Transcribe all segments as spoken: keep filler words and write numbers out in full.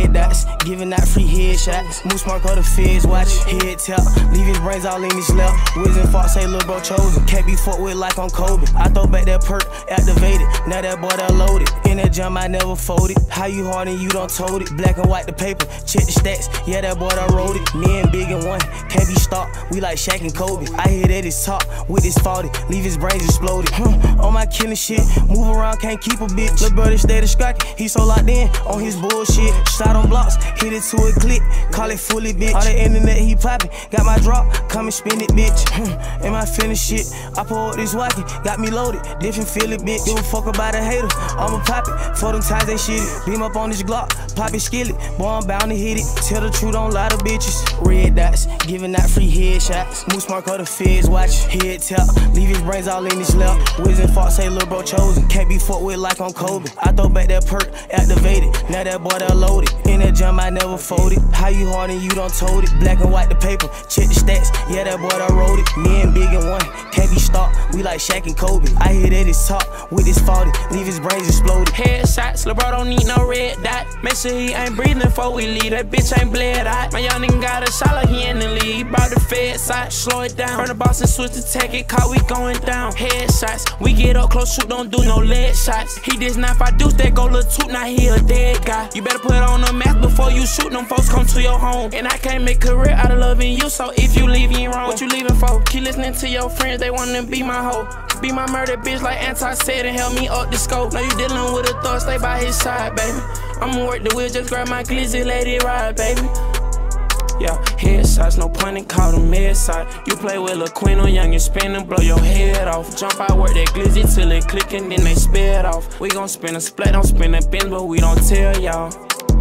Red dots, giving out free headshots. Moose mark all the feds watch. Head tap, leave his brains all in his lap. Wiz and Fox say lil' bro chosen. Can't be fucked with like I'm Kobe. I throw back that perk, activated. Now that boy that loaded. In that jump I never folded. How you hard and you don't told it. Black and white the paper, check the stats. Yeah, that boy that wrote it. Me and Big and one, can't be stopped. We like Shaq and Kobe. I hear that it's top with his forty. Leave his brains exploded. Huh, on my killing shit. Move around, can't keep a bitch. Lil' brother stay distracted. He so locked in on his bullshit. Shot on blocks, hit it to a click. Call it fully, bitch. All the internet he poppin'. Got my drop, come and spin it, bitch. Am I finished shit? I pulled this wacky, got me loaded. Different feel it, bitch. Give a fuck about a hater. I'ma pop it. For them times they shitty. Beam up on this Glock, pop it, skillet. Boy, I'm bound to hit it. Tell the truth, don't lie to bitches. Red dots, giving out free headshots. Moose mark all the feds watch. Head tap, leave his brains all in his lap. Wiz and Fox say lil' bro chosen. Can't be fucked with like I'm Kobe. I throw back that perk, activated. Now that boy that loaded. In that jump I never folded. How you hard and you don't told it. Black and white the paper, check the stats. Yeah, that boy that wrote it. Me and Big and one, can't be stopped. We like Shaq and Kobe. I hear that it's top with his forty. Leave his brains exploded. Headshots, lil' bro don't need no red dot. Make sure he ain't breathing before we leave. That bitch ain't bled out. My young nigga got a shot like he in the league. He brought the fed side, slow it down. From the boss and switch to tech it, caught we going down. Headshots, we get up close, shoot, don't do no leg shots. He just not if I do that go little toot, now he a dead guy. You better put on the mask before you shoot. Them folks come to your home. And I can't make a career out of loving you, so if you leave, you ain't wrong. What you leaving for? Keep listening to your friends, they wanna be my hoe. Be my murder bitch like Anti said and help me up the scope. Now you dealing with a thug, stay by his side, baby. I'ma work the wheel, just grab my glizzy, let it ride, baby. Yeah, headshots, no point in call them mid side. You play with Lil Queen on young and spin and blow your head off. Jump out, work that glizzy till it click and then they spit off. We gon' spin a split, don't spin a bin, but we don't tell y'all.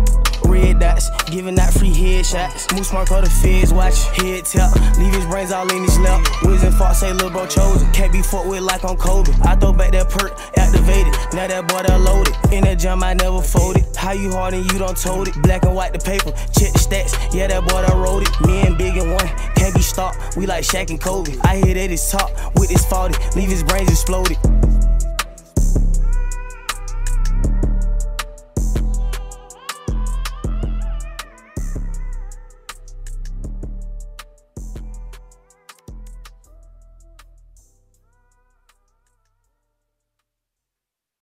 Red dots, giving out free headshots. Moose mark all the feds watch. Head tap, leave his brains all in his lap. Wiz and Fox say lil' bro chosen. Can't be fucked with like I'm Kobe. I throw back that perk, activated. Now that boy that loaded. In that jump I never folded. How you hard and you don't told it. Black and white the paper, check the stats. Yeah, that boy that wrote it. Me and Big and one, can't be stopped. We like Shaq and Kobe. I hear that it's top with his forty. Leave his brains exploded.